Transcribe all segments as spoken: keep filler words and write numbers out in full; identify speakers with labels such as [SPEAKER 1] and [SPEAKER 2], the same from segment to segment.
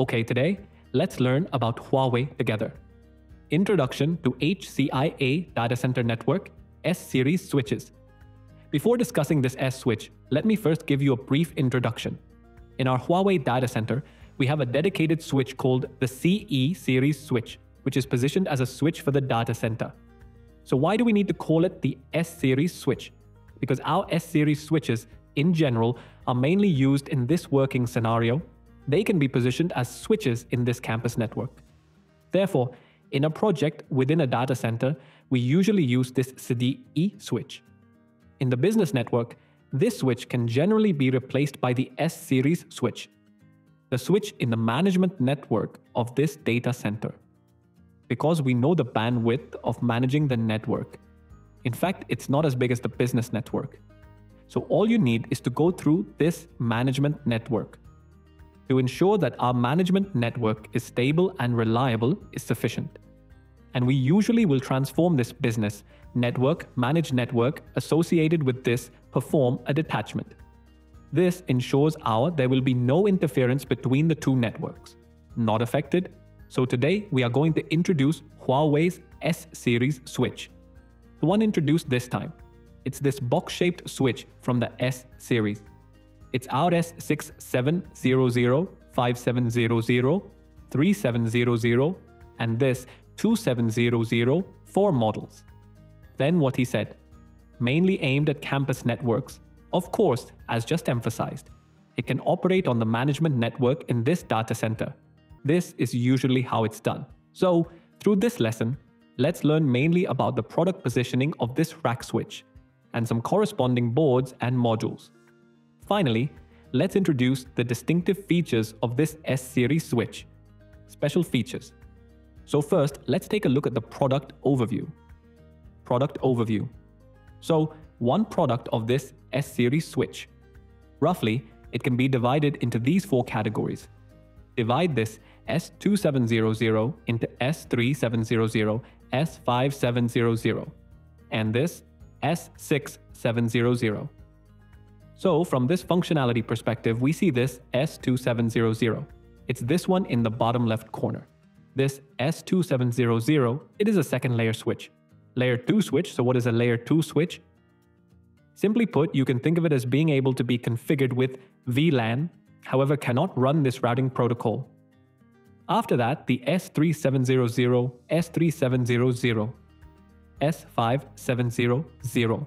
[SPEAKER 1] Okay, today, let's learn about Huawei together. Introduction to H C I A Data Center Network S Series Switches. Before discussing this S switch, let me first give you a brief introduction. In our Huawei data center, we have a dedicated switch called the C Series switch, which is positioned as a switch for the data center. So why do we need to call it the S Series switch? Because our S Series switches, in general, are mainly used in this working scenario. They can be positioned as switches in this campus network. Therefore, in a project within a data center, we usually use this C D E switch. In the business network, this switch can generally be replaced by the S Series switch, the switch in the management network of this data center. Because we know the bandwidth of managing the network. In fact, it's not as big as the business network. So all you need is to go through this management network. To ensure that our management network is stable and reliable is sufficient. And we usually will transform this business network, managed network associated with this perform a detachment. This ensures our there will be no interference between the two networks. Not affected. So today we are going to introduce Huawei's S Series switch. The one introduced this time. It's this box-shaped switch from the S series. It's our S six seven zero zero, five seven zero zero, three seven zero zero, and this two seven zero zero four models. Then what he said, mainly aimed at campus networks. Of course, as just emphasized, it can operate on the management network in this data center. This is usually how it's done. So, through this lesson, let's learn mainly about the product positioning of this rack switch and some corresponding boards and modules. Finally, let's introduce the distinctive features of this S Series switch. Special features. So first, let's take a look at the product overview. Product overview. So, one product of this S Series switch. Roughly, it can be divided into these four categories. Divide this S two seven zero zero into S three seven zero zero, S five seven zero zero, and this S six seven zero zero. So from this functionality perspective, we see this S two seven zero zero. It's this one in the bottom left corner. This S two seven zero zero, it is a second layer switch. Layer two switch, so what is a layer two switch? Simply put, you can think of it as being able to be configured with V LAN, however cannot run this routing protocol. After that, the S three seven zero zero, S three seven zero zero, S five seven zero zero,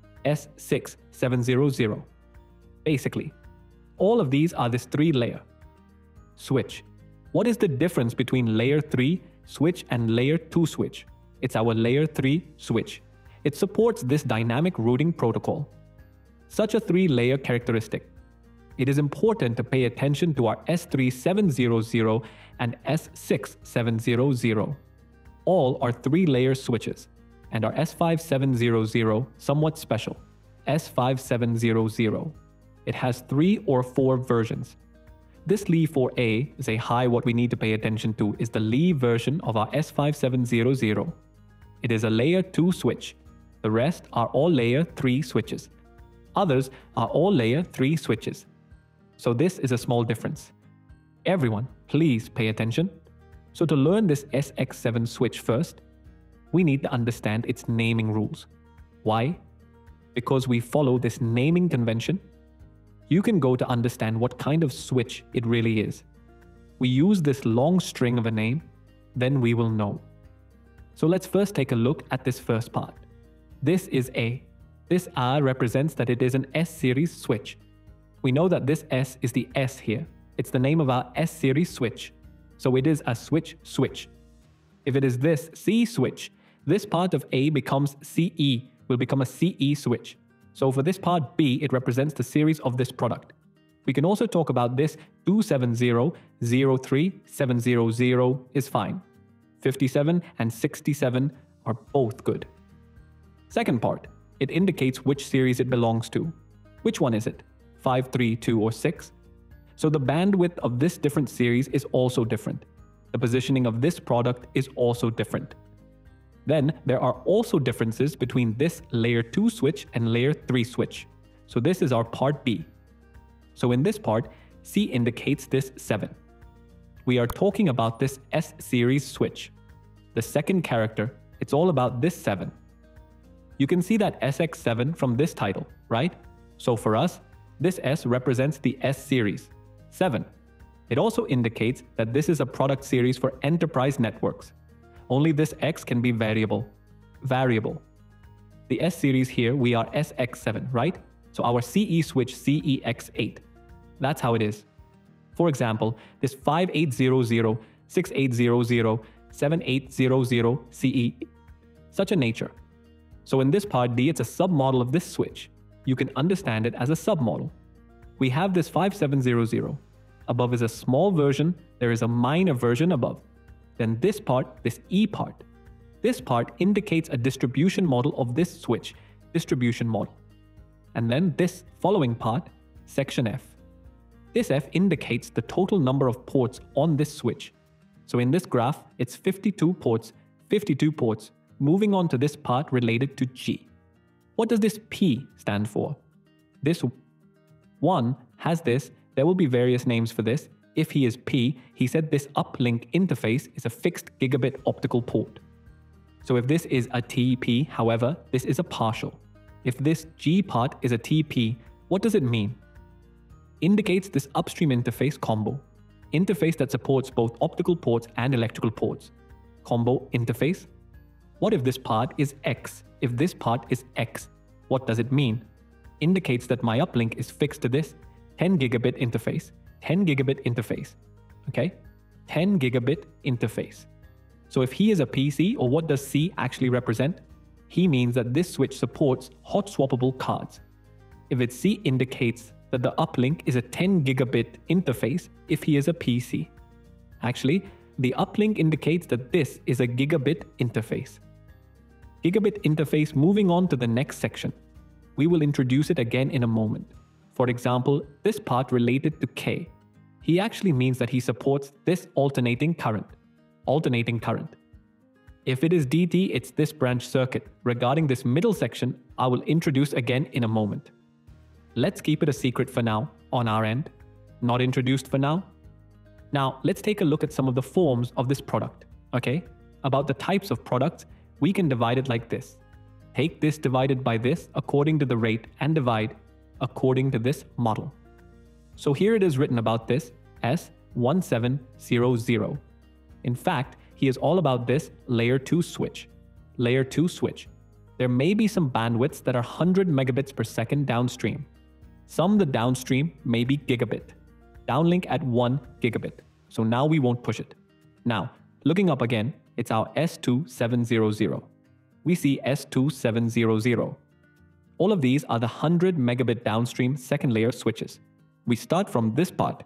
[SPEAKER 1] S six seven zero zero. Basically, all of these are this three-layer switch. What is the difference between layer three switch and layer two switch? It's our layer three switch. It supports this dynamic routing protocol. Such a three-layer characteristic. It is important to pay attention to our S three seven zero zero and S six seven zero zero. All are three-layer switches, and our S five seven zero zero somewhat special. S five seven zero zero. It has three or four versions. This L E four A is a high. What we need to pay attention to is the L E version of our S five seven zero zero. It is a layer two switch. The rest are all layer three switches. Others are all layer three switches. So this is a small difference. Everyone, please pay attention. So to learn this S X seven switch first, we need to understand its naming rules. Why? Because we follow this naming convention. You can go to understand what kind of switch it really is. We use this long string of a name, then we will know. So let's first take a look at this first part. This is A. This R represents that it is an S Series switch. We know that this S is the S here. It's the name of our S Series switch. So it is a switch switch. If it is this C switch, this part of A becomes C E, will become a C E switch. So for this part B, it represents the series of this product. We can also talk about this two seven zero, zero three, seven zero zero is fine. fifty-seven and sixty-seven are both good. Second part, it indicates which series it belongs to. Which one is it? five, three, two, or six? So the bandwidth of this different series is also different. The positioning of this product is also different. Then there are also differences between this layer two switch and layer three switch. So this is our part B. So in this part, C indicates this seven. we are talking about this S series switch. The second character, it's all about this seven. You can see that S X seven from this title, right? So for us, this S represents the S series, seven. It also indicates that this is a product series for enterprise networks. Only this X can be variable. Variable. The S series here, we are S X seven, right? So our C E switch C E X eight. That's how it is. For example, this five eight zero zero, six eight zero zero, seven eight zero zero C E, such a nature. So in this part D, it's a submodel of this switch. You can understand it as a submodel. We have this five seven zero zero. Above is a small version, there is a minor version above. Then this part, this E part. This part indicates a distribution model of this switch, distribution model. And then this following part, section F. This F indicates the total number of ports on this switch. So in this graph, it's fifty-two ports, fifty-two ports, moving on to this part related to G. What does this P stand for? This one has this, there will be various names for this. If he is P, he said this uplink interface is a fixed gigabit optical port. So if this is a T P, however, this is a partial. If this G part is a T P, what does it mean? Indicates this upstream interface combo. Interface that supports both optical ports and electrical ports. Combo interface. What if this part is X? If this part is X, what does it mean? Indicates that my uplink is fixed to this ten gigabit interface. ten gigabit interface. Okay? ten gigabit interface. So if he is a P C, or what does C actually represent? He means that this switch supports hot swappable cards. If it's C, indicates that the uplink is a ten gigabit interface if he is a P C. Actually, the uplink indicates that this is a gigabit interface. Gigabit interface, moving on to the next section. We will introduce it again in a moment. For example, this part related to K. He actually means that he supports this alternating current. Alternating current. If it is D T, it's this branch circuit. Regarding this middle section, I will introduce again in a moment. Let's keep it a secret for now, on our end. Not introduced for now. Now, let's take a look at some of the forms of this product, okay? About the types of products, we can divide it like this. Take this divided by this according to the rate and divide according to this model. So here it is written about this S one seven zero zero. In fact, he is all about this layer two switch. Layer two switch. There may be some bandwidths that are one hundred megabits per second downstream. Some the downstream may be gigabit. Downlink at one gigabit. So now we won't push it. Now, looking up again, it's our S two seven zero zero. We see S two seven zero zero. All of these are the one hundred megabit downstream second layer switches. We start from this part.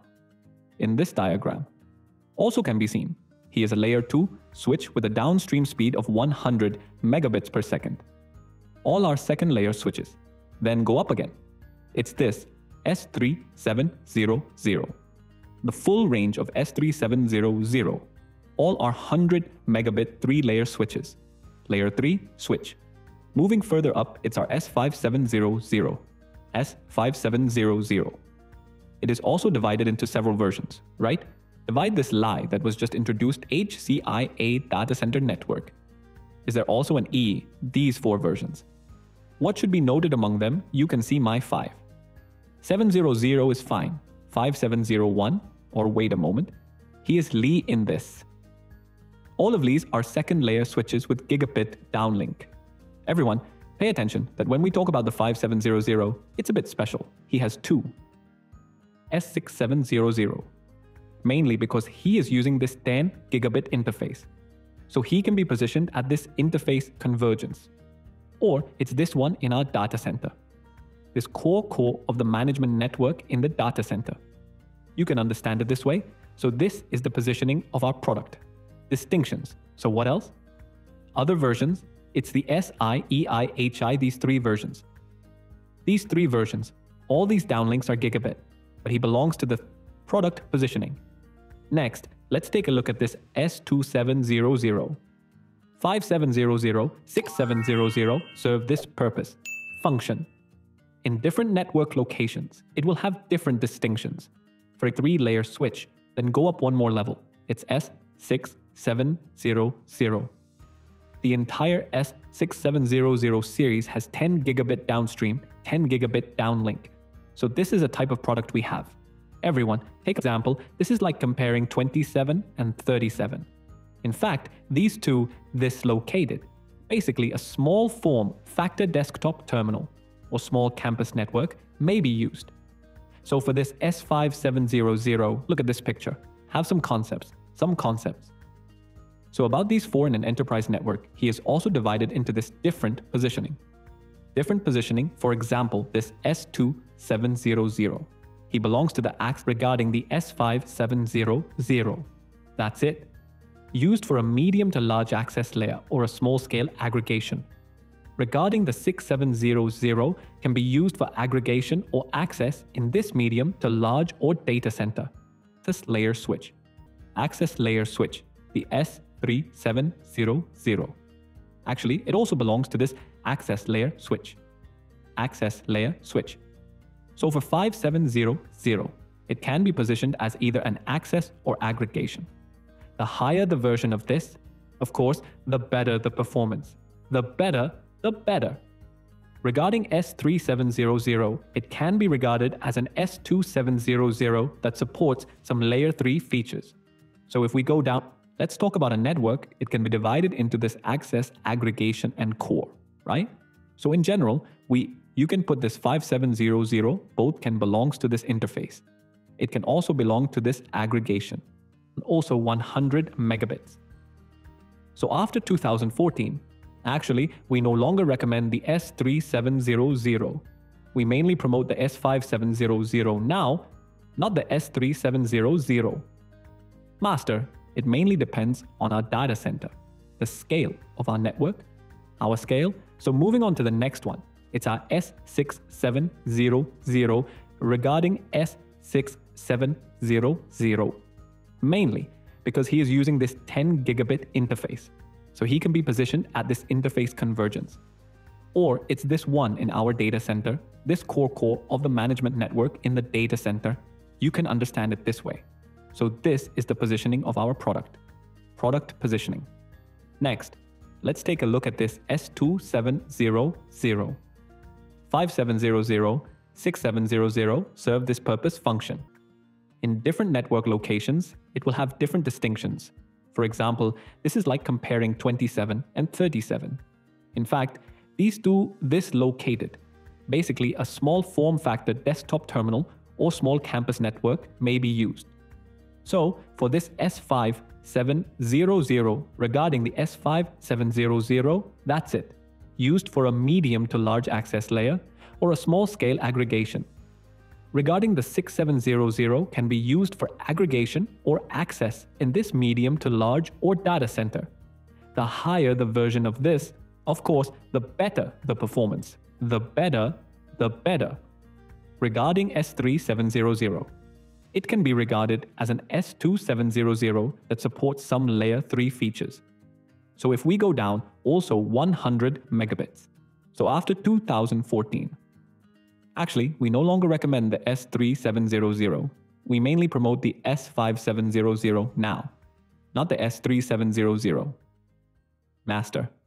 [SPEAKER 1] In this diagram. Also can be seen, he is a layer two switch with a downstream speed of one hundred megabits per second. All our second layer switches. Then go up again. It's this S three seven zero zero. The full range of S three seven zero zero. All are one hundred megabit three layer switches. Layer three switch. Moving further up, it's our S five seven zero zero. S five seven zero zero. It is also divided into several versions, right? Divide this lie that was just introduced, H C I A data center network. Is there also an E? These four versions. What should be noted among them? You can see my five. seven hundred is fine. five seven zero one, or wait a moment. He is Lee in this. All of these are second layer switches with gigabit downlink. Everyone, pay attention that when we talk about the five seven zero zero, it's a bit special. He has two. S six seven zero zero. Mainly because he is using this ten gigabit interface. So he can be positioned at this interface convergence. Or it's this one in our data center. This core core of the management network in the data center. You can understand it this way. So this is the positioning of our product. Distinctions. So what else? Other versions, it's the S I, E I, H I, these three versions. These three versions, all these downlinks are gigabit, but he belongs to the product positioning. Next, let's take a look at this S two seven zero zero. five seven zero zero, six seven zero zero serve this purpose. Function. In different network locations, it will have different distinctions. For a three-layer switch, then go up one more level. It's S six seven zero zero. The entire S six seven zero zero series has ten gigabit downstream, ten gigabit downlink. So this is a type of product we have. Everyone, take an example, this is like comparing twenty-seven and thirty-seven. In fact, these two dislocated. Basically, a small form factor desktop terminal or small campus network may be used. So for this S five seven zero zero, look at this picture. Have some concepts, some concepts. So about these four in an enterprise network, he is also divided into this different positioning. Different positioning, for example, this S two seven zero zero. He belongs to the axis regarding the S five seven zero zero. That's it. Used for a medium to large access layer or a small scale aggregation. Regarding the six seven zero zero can be used for aggregation or access in this medium to large or data center. This layer switch. Access layer switch, the S three seven zero zero. Actually, it also belongs to this access layer switch. Access layer switch. So for five seven zero zero, it can be positioned as either an access or aggregation. The higher the version of this, of course, the better the performance. The better, the better. Regarding S three seven zero zero, it can be regarded as an S two seven zero zero that supports some layer three features. So if we go down, let's talk about a network. It can be divided into this access, aggregation, and core, right? So in general, we you can put this five seven zero zero, both can belongs to this interface. It can also belong to this aggregation, and also one hundred megabits. So after two thousand fourteen, actually, we no longer recommend the S three seven zero zero. We mainly promote the S five seven zero zero now, not the S three seven zero zero. Master, it mainly depends on our data center, the scale of our network, our scale. So moving on to the next one, it's our S six seven zero zero regarding S six seven zero zero. Mainly because he is using this ten gigabit interface. So he can be positioned at this interface convergence. Or it's this one in our data center, this core core of the management network in the data center. You can understand it this way. So this is the positioning of our product. Product positioning. Next, let's take a look at this S two seven zero zero. five seven zero zero, six seven zero zero serve this purpose function. In different network locations, it will have different distinctions. For example, this is like comparing twenty-seven and thirty-seven. In fact, these two dislocated. Basically, a small form factor desktop terminal or small campus network may be used. So, for this S five seven zero zero regarding the S five seven zero zero, that's it. Used for a medium to large access layer or a small scale aggregation. Regarding the six seven zero zero can be used for aggregation or access in this medium to large or data center. The higher the version of this, of course, the better the performance. The better, the better. Regarding S three seven zero zero, it can be regarded as an S two seven zero zero that supports some layer three features. So if we go down, also one hundred megabits. So after two thousand fourteen, actually, we no longer recommend the S three seven zero zero. We mainly promote the S five seven zero zero now, not the S three seven zero zero. Master.